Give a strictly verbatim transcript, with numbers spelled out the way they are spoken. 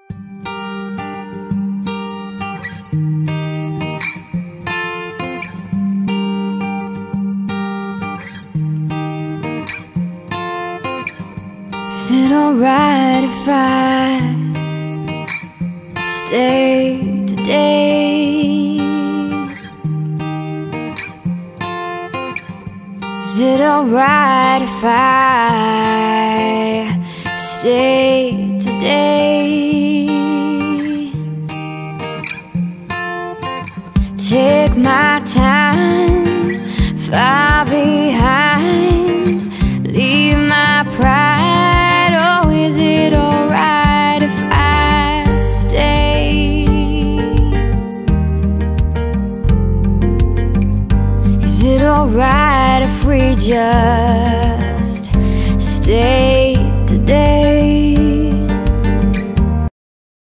Is it alright if I stay today? Is it alright if I stay today? Take my time, far behind, leave my pride. Oh, is it alright if I stay? Is it alright if we just